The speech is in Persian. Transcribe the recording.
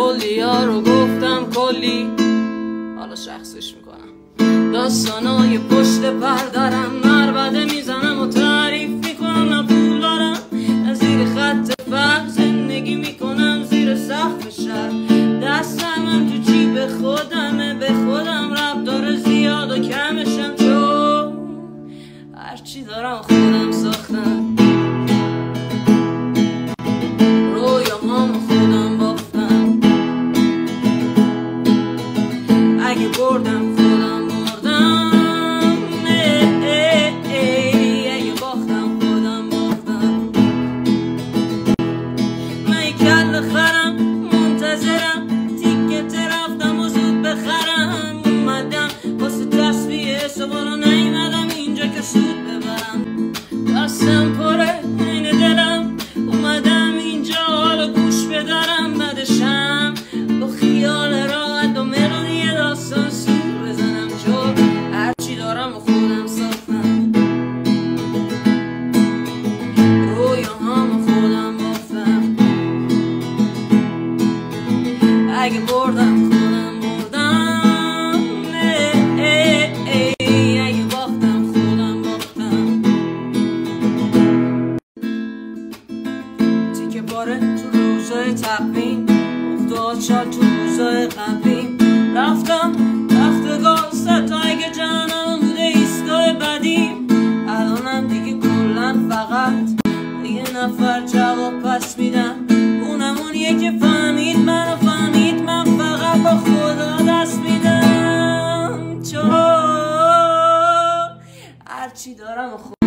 کلی ها رو گفتم کلی، حالا شخصش میکنم. داستانای پشت پردرم مربده میزنم و تعریف میکنم. نه پول دارم نه زیر خط فقر زندگی میکنم زیر سقف شهر. دستم هم تو جیب خودمه، به خودم رب داره زیاد و کمشم، چون هرچی دارم خودم ساختم. رویامو خودم بافتم، اگه بردم خودم بردم، اگه باختم خودم باختم. من یک کل خرم منتظرم، تیکت رفتم و زود بخرم. اومدم واسه تصفیه سوالا، نیومدم اینجا که سود ببرم. دستم پره این دلم، اومدم اینجا حالا گوش بدارم. بعدشم با خیال راحت و ملودی داستان سور بزنم، چون هرچی دارم و خودم ساختم. رویاهامو خودم بافتم، اگه بردم خودم بردم، اگه باختم خودم باختم. تیکه پاره تو روزای تقویم، افتاد شد تو روزای قبلیم. رفتم تختگاه ستایی که جهنم بوده ایستگاه بعدیم. الانم دیگه کلن فقط یه نفر جواب پس میدم، اونم اونیه که فهمید منو، فهمید من فقط با خدا دست میدم، چون هرچی دارم